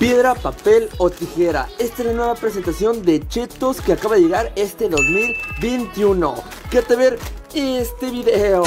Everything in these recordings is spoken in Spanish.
Piedra, papel o tijera. Esta es la nueva presentación de Chetos que acaba de llegar este 2021. Quédate a ver este video.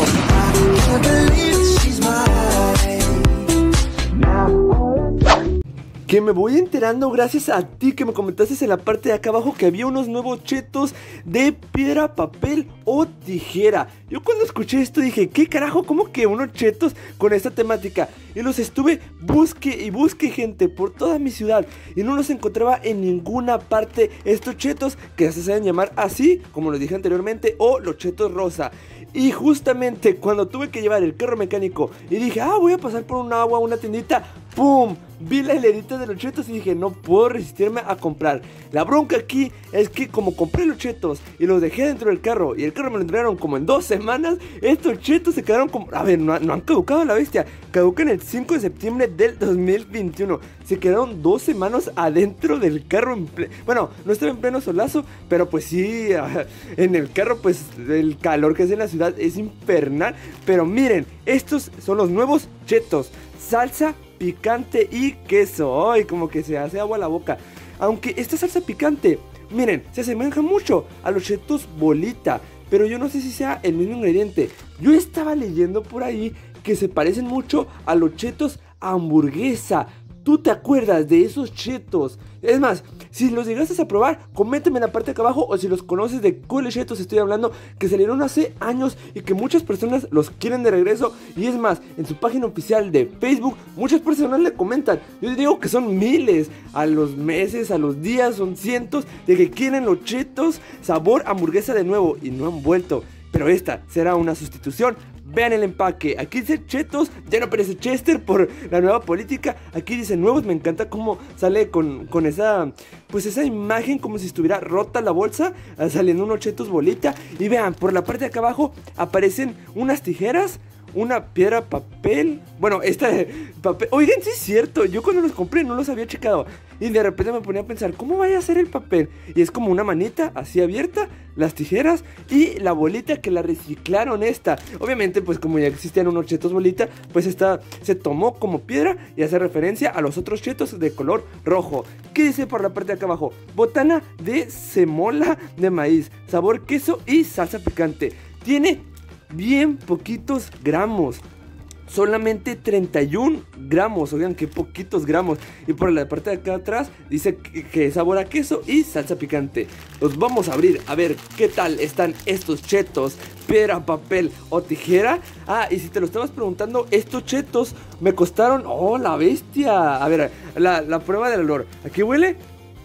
Que me voy enterando gracias a ti que me comentaste en la parte de acá abajo que había unos nuevos Chetos de piedra, papel o tijera. Yo cuando escuché esto dije, ¿qué carajo? ¿Cómo que unos Chetos con esta temática? Y los estuve busque y busque, gente, por toda mi ciudad y no los encontraba en ninguna parte estos Chetos que se saben llamar así, como lo dije anteriormente, o los Chetos rosa. Y justamente cuando tuve que llevar el carro mecánico y dije, voy a pasar por un agua, una tiendita, ¡pum! Vi la hilerita de los Chetos y dije, no puedo resistirme a comprar. La bronca aquí es que como compré los Chetos y los dejé dentro del carro y el carro me lo entregaron como en 2 semanas, estos Chetos se quedaron como... A ver, no han caducado, la bestia. Caducan el 5 de septiembre del 2021. Se quedaron 2 semanas adentro del carro. Bueno, no estaba en pleno solazo, pero pues sí, en el carro pues el calor que hace en la ciudad es infernal. Pero miren, estos son los nuevos Chetos. Salsa, picante y queso. Ay, como que se hace agua a la boca. Aunque esta salsa picante, miren, se asemeja mucho a los Chetos bolita, pero yo no sé si sea el mismo ingrediente. Yo estaba leyendo por ahí que se parecen mucho a los Chetos hamburguesa. ¿Tú te acuerdas de esos Chetos? Es más, si los llegaste a probar, coméntame en la parte de acá abajo, o si los conoces, de cuáles Chetos estoy hablando, que salieron hace años y que muchas personas los quieren de regreso. Y es más, en su página oficial de Facebook, muchas personas le comentan. Yo les digo que son miles, a los meses, a los días, son cientos de que quieren los Chetos sabor hamburguesa de nuevo y no han vuelto. Pero esta será una sustitución. Vean el empaque, aquí dice Chetos, ya no aparece Chester por la nueva política. Aquí dice nuevos, me encanta cómo sale con esa, pues esa imagen como si estuviera rota la bolsa, saliendo unos Chetos bolita. Y vean, por la parte de acá abajo aparecen unas tijeras, una piedra, papel. Bueno, esta papel. Oigan, sí es cierto, yo cuando los compré no los había checado. Y de repente me ponía a pensar, ¿cómo vaya a ser el papel? Y es como una manita así abierta, las tijeras y la bolita que la reciclaron esta. Obviamente, pues como ya existían unos Chetos bolita, pues esta se tomó como piedra y hace referencia a los otros Chetos de color rojo. ¿Qué dice por la parte de acá abajo? Botana de semola de maíz, sabor queso y salsa picante. Tiene bien poquitos gramos, solamente 31 gramos, oigan, qué poquitos gramos. Y por la parte de acá atrás dice que sabor a queso y salsa picante. Los vamos a abrir a ver qué tal están estos Chetos, piedra, papel o tijera. Y si te lo estabas preguntando, estos Chetos me costaron, la bestia. A ver, la prueba del olor. ¿A qué huele?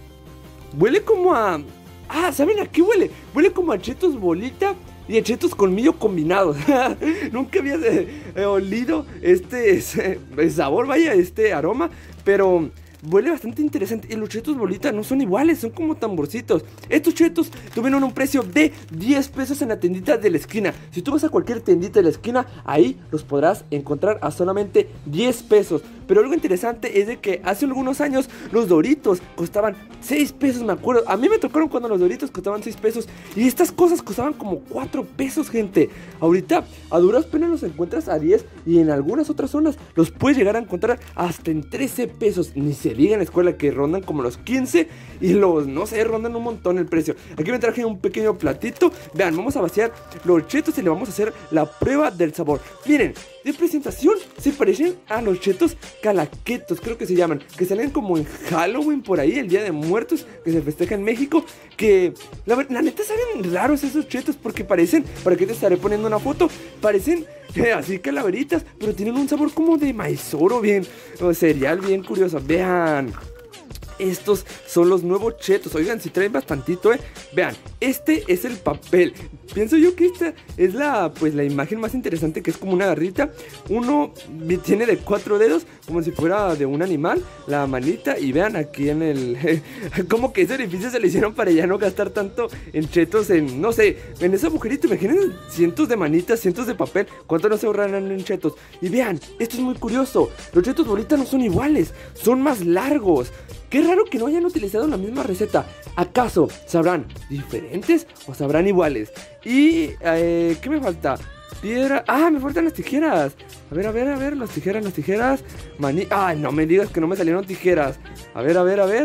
Huele como a... ¿saben a qué huele? Huele como a Chetos bolita y a Chetos colmillo combinados. Nunca había olido este sabor, vaya, este aroma, pero huele bastante interesante. Y los Chetos bolita no son iguales, son como tamborcitos. Estos Chetos tuvieron un precio de 10 pesos en la tiendita de la esquina. Si tú vas a cualquier tiendita de la esquina, ahí los podrás encontrar a solamente 10 pesos. Pero algo interesante es de que hace algunos años los Doritos costaban 6 pesos, me acuerdo. A mí me tocaron cuando los Doritos costaban 6 pesos y estas cosas costaban como 4 pesos, gente. Ahorita a duras penas los encuentras a 10 y en algunas otras zonas los puedes llegar a encontrar hasta en 13 pesos. Ni se diga en la escuela que rondan como los 15 y los, no sé, rondan un montón el precio. Aquí me traje un pequeño platito. Vean, vamos a vaciar los Chetos y le vamos a hacer la prueba del sabor. Miren, de presentación se parecen a los Chetos calaquetos, creo que se llaman, que salen como en Halloween por ahí, el Día de Muertos, que se festeja en México. Que la neta saben raros esos Chetos porque parecen, por aquí te estaré poniendo una foto, parecen así calaveritas, pero tienen un sabor como de maizoro, bien, o cereal, bien curioso. Vean, estos son los nuevos Chetos. Oigan, si traen bastantito, Vean, este es el papel. Pienso yo que esta es la imagen más interesante, que es como una garrita. Uno tiene de 4 dedos, como si fuera de un animal, la manita. Y vean aquí en el... como que ese edificio se le hicieron para ya no gastar tanto en Chetos, en, no sé, en ese agujerito. Imaginen cientos de manitas, cientos de papel. ¿Cuánto no se ahorrarán en Chetos? Y vean, esto es muy curioso. Los Chetos bolita no son iguales, son más largos. Qué raro que no hayan utilizado la misma receta. ¿Acaso sabrán diferentes o sabrán iguales? Y, ¿qué me falta? piedra. ¡Ah! Me faltan las tijeras. A ver, las tijeras. Maní. ¡Ay, no me digas que no me salieron tijeras! A ver.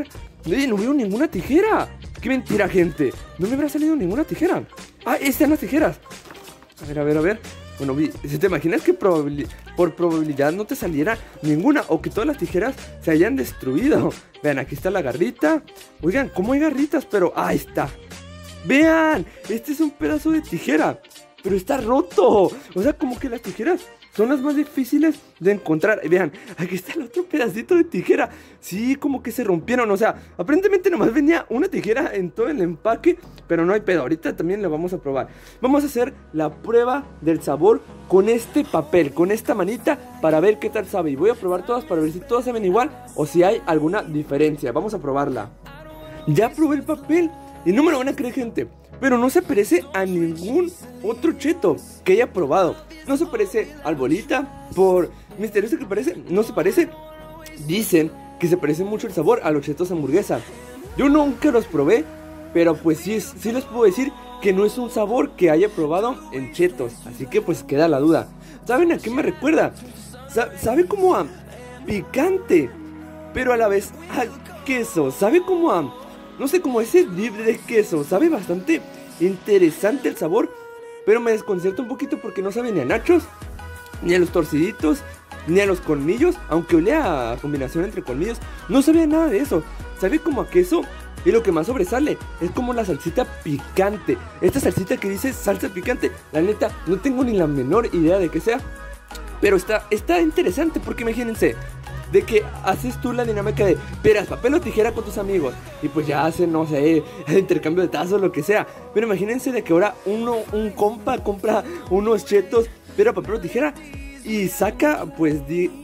No veo ninguna tijera. ¡Qué mentira, gente! No me habrá salido ninguna tijera. ¡Ah! Están las tijeras. A ver. Bueno, si te imaginas que por probabilidad no te saliera ninguna, o que todas las tijeras se hayan destruido. Vean, aquí está la garrita. Oigan, ¿cómo hay garritas? Pero ahí está. Vean, este es un pedazo de tijera, pero está roto. O sea, como que las tijeras son las más difíciles de encontrar. Vean, aquí está el otro pedacito de tijera. Sí, como que se rompieron. O sea, aparentemente nomás venía una tijera en todo el empaque, pero no hay pedo. Ahorita también lo vamos a probar. Vamos a hacer la prueba del sabor con este papel, con esta manita, para ver qué tal sabe. Y voy a probar todas para ver si todas saben igual o si hay alguna diferencia. Vamos a probarla. Ya probé el papel y no me lo van a creer, gente, pero no se parece a ningún otro cheto que haya probado. No se parece al bolita, por misterioso que parece, no se parece. Dicen que se parece mucho el sabor a los chetos hamburguesa. Yo nunca los probé, pero pues sí les puedo decir que no es un sabor que haya probado en chetos. Así que pues queda la duda. ¿Saben a qué me recuerda? Sabe como a picante, pero a la vez a queso. Sabe como a, no sé, como ese dip de queso. Sabe bastante interesante el sabor, pero me desconcerta un poquito porque no sabe ni a nachos, ni a los torciditos, ni a los colmillos. Aunque olía a combinación entre colmillos, no sabía nada de eso. Sabe como a queso. Y lo que más sobresale es como la salsita picante. Esta salsita que dice salsa picante, la neta, no tengo ni la menor idea de qué sea, pero está interesante porque imagínense de que haces tú la dinámica de piedras, papel o tijera con tus amigos, y pues ya hacen, no sé, el intercambio de tazos, lo que sea. Pero imagínense de que ahora un compa compra unos chetos, piedra, papel o tijera, y saca, pues,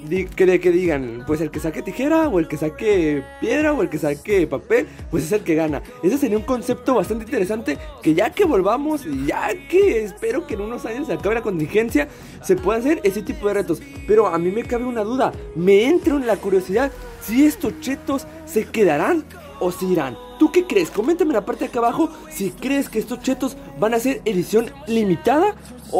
que digan, pues el que saque tijera, o el que saque piedra, o el que saque papel, pues es el que gana. Ese sería un concepto bastante interesante, que ya que volvamos, ya que espero que en unos años se acabe la contingencia, se pueda hacer ese tipo de retos. Pero a mí me cabe una duda, me entra en la curiosidad, si estos chetos se quedarán o se irán. ¿Tú qué crees? Coméntame en la parte de acá abajo si crees que estos chetos van a ser edición limitada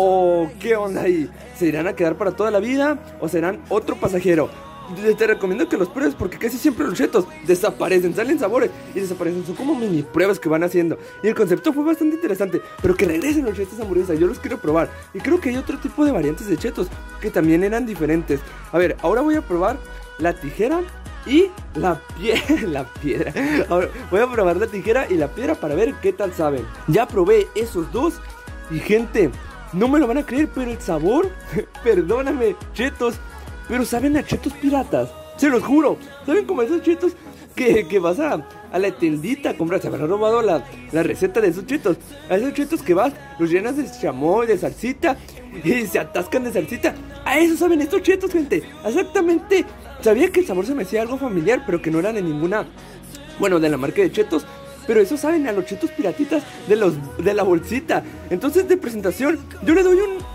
o qué onda ahí. ¿Se irán a quedar para toda la vida o serán otro pasajero? Te recomiendo que los pruebes porque casi siempre los chetos desaparecen, salen sabores y desaparecen. Son como mini pruebas que van haciendo. Y el concepto fue bastante interesante, pero que regresen los chetos hamburguesas, yo los quiero probar. Y creo que hay otro tipo de variantes de chetos que también eran diferentes. A ver, ahora voy a probar la tijera y la piedra. Ahora voy a probar la tijera y la piedra para ver qué tal saben. Ya probé esos dos y, gente, no me lo van a creer, pero el sabor, perdóname, chetos, pero saben a chetos piratas. Se los juro, saben como esos chetos que vas a la tiendita a comprar. Se habrán robado la receta de esos chetos. A esos chetos que vas, los llenas de chamoy, de salsita, y se atascan de salsita. A eso saben estos chetos, gente. Exactamente. Sabía que el sabor se me hacía algo familiar, pero que no eran de ninguna, bueno, de la marca de chetos. Pero eso saben a los chetos piratitas de la bolsita. Entonces, de presentación, yo le doy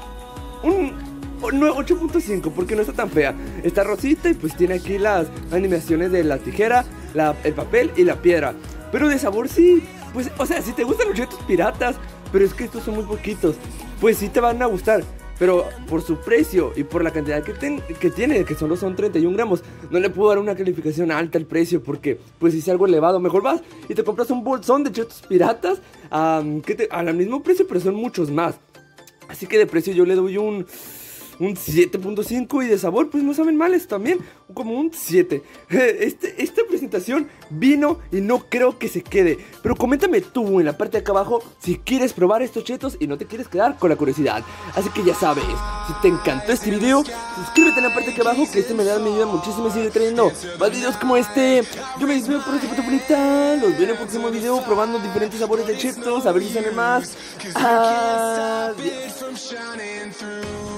un 8.5 porque no está tan fea. Está rosita y pues tiene aquí las animaciones de la tijera, el papel y la piedra. Pero de sabor sí, pues, o sea, si te gustan los chetos piratas, pero es que estos son muy poquitos, pues sí te van a gustar. Pero por su precio y por la cantidad que tiene, que solo son 31 gramos, no le puedo dar una calificación alta al precio porque pues si es algo elevado. Mejor vas y te compras un bolsón de chetos piratas al mismo precio, pero son muchos más. Así que de precio yo le doy un 7.5 y de sabor pues no saben males también, como un 7. Esta presentación vino y no creo que se quede. Pero coméntame tú en la parte de acá abajo si quieres probar estos chetos y no te quieres quedar con la curiosidad. Así que ya sabes, si te encantó este video, suscríbete en la parte de acá abajo, que me ayuda muchísimo y sigue trayendo más videos como este. Yo me despido por este bonita. Los veo en el próximo video probando diferentes sabores de chetos, a ver si salen más. Adiós.